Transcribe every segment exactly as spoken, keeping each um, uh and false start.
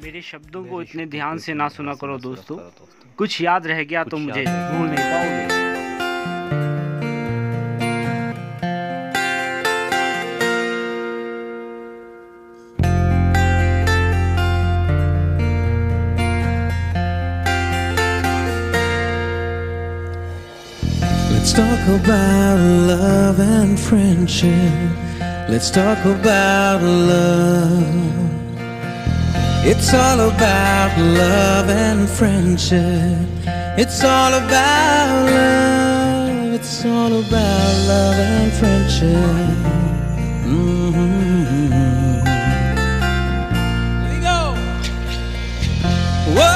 मेरे शब्दों को इतने ध्यान से ना सुना करो दोस्तों, कुछ याद रह गया तो मुझे भूल नहीं पाओगे। Let's talk about love and friendship. Let's talk about love. It's all about love and friendship. It's all about love. It's all about love and friendship. Mm-hmm. Here we go. Whoa.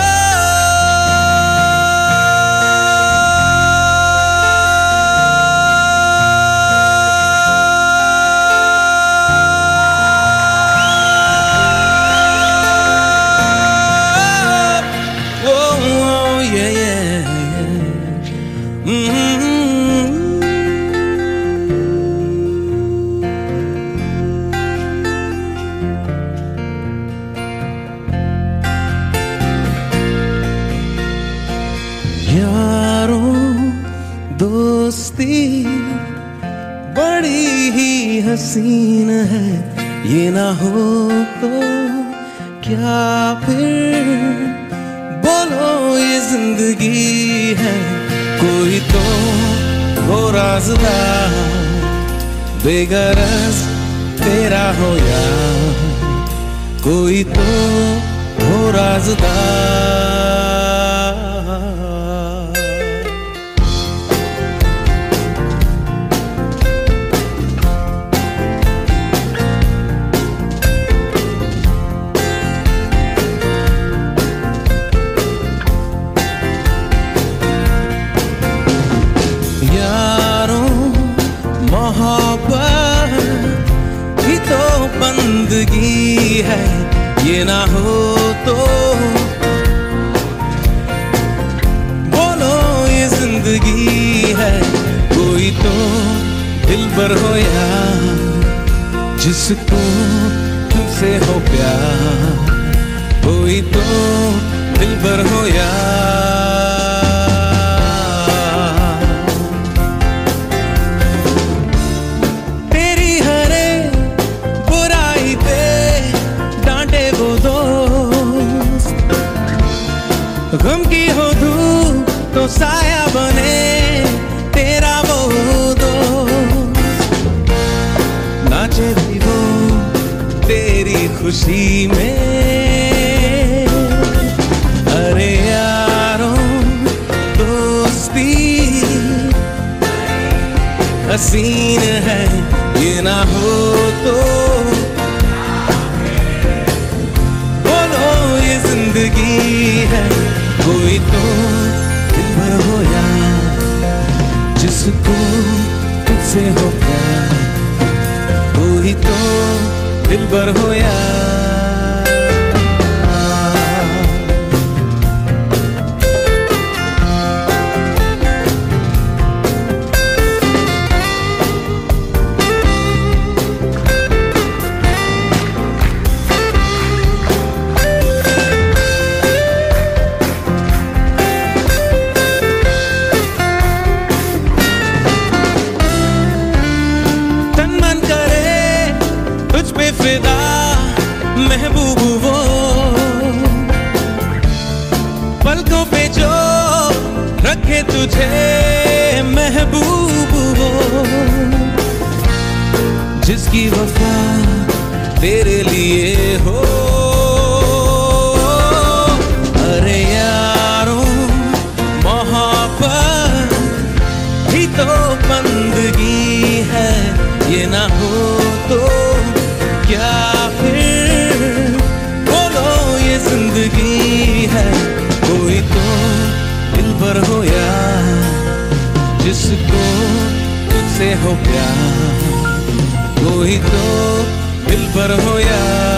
यारों दोस्ती बड़ी ही हसीन है, ये ना हो तो क्या फिर बोलो ये जिंदगी है। कोई तो हो राज़दार बेगरज तेरा हो यार, कोई तो हो राज़दार। मोहब्बत ही तो बंदगी है, ये ना हो तो बोलो ये जिंदगी है। कोई तो दिलबर हो यार, जिसको तुमसे हो प्यार, कोई तो दिलबर हो यार। गम की हो धूप तो साया बने तेरा वो दोस्त, नाचे भी वो तेरी खुशी में। अरे यारों दोस्ती हसीन है, ये ना हो तो बोलो ये जिंदगी है। कोई तो दिलबर हो यार, जिसको तुझसे हो प्यार, कोई तो दिलबर हो यार। फिदा महबूब वो पलकों पे जो रखे तुझे महबूब वो, जिसकी वफा तेरे लिए हो। अरे यारों मोहब्बत ही तो बंदगी है, ये ना हो तो क्या फिर बोलो ये जिंदगी है। कोई तो दिलबर हो यार, जिसको तुझसे हो प्यार, कोई तो दिलबर हो यार।